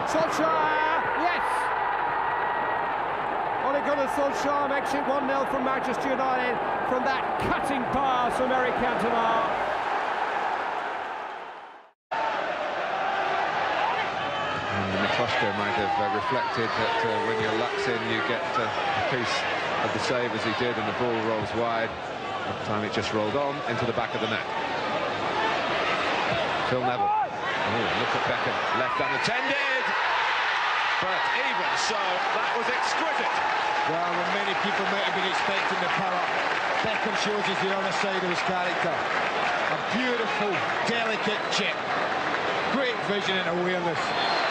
Solskjaer, yes! Ole Gunnar Solskjaer makes it 1-0 from Manchester United from that cutting pass from Eric Cantona. Mikoshka might have reflected that when your luck's in, you get a piece of the save as he did, and the ball rolls wide. At the time it just rolled on into the back of the net. Phil Neville. Oh, look at Beckham, left unattended. But even so, that was exquisite. Well, when many people might have been expecting the power, Beckham shows us the other side of his character. A beautiful, delicate chip. Great vision and awareness.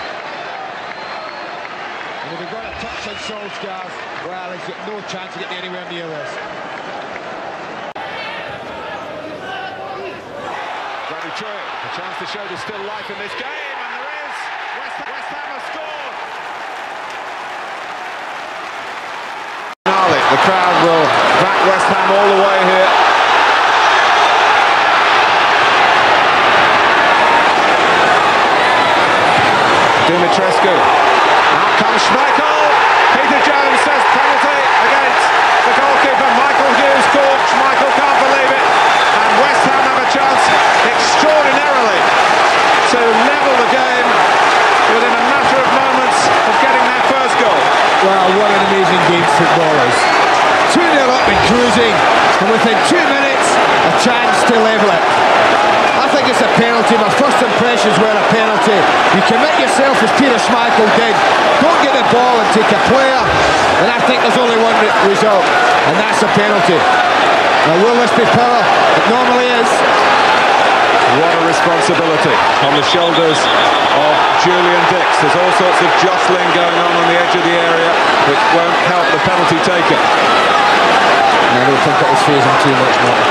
And if he got a touch on Solskjaer, well, he's got no chance of getting anywhere near this. A chance to show there's still life in this game, and there is. West Ham has scored. The crowd will back West Ham all the way here. Dumitrescu. Out comes Schmeichel. Peter Jones says penalty against the goalkeeper. Michael Hughes caught. Schmeichel can't believe it. And West Ham have a chance extraordinarily to level the game within a matter of moments of getting their first goal. Well, what an amazing game football is. 2-0 up and cruising, and within 2 minutes, a chance to level it. I think it's a penalty. My first impressions were a penalty. You commit yourself as Peter Schmeichel did. Don't get the ball and take a player, and I think there's only one result, and that's a penalty. Now, will this be power? It normally is. What a responsibility on the shoulders of Julian Dix. There's all sorts of jostling going on the edge of the area, which won't help the penalty taker. I don't think it was phasing too much more.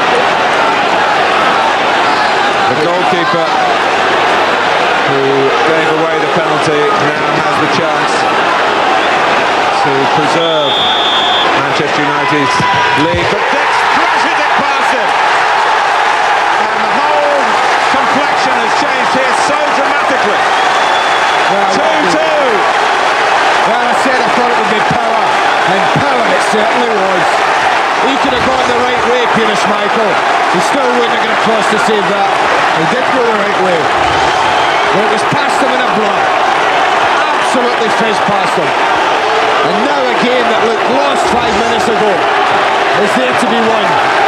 The goalkeeper who gave away the penalty now has the chance to preserve Manchester United's lead. But Dix crashes it past him. And the whole complexion has changed here so dramatically. 2-2. Well, I said I thought it would be power, and power it certainly was. He could have gone the right way, Peter Schmeichel. He still wouldn't have got across to save that. He did go the right way. But it was past him in a blur. Absolutely fizzed past him. And now a game that looked lost 5 minutes ago is there to be won.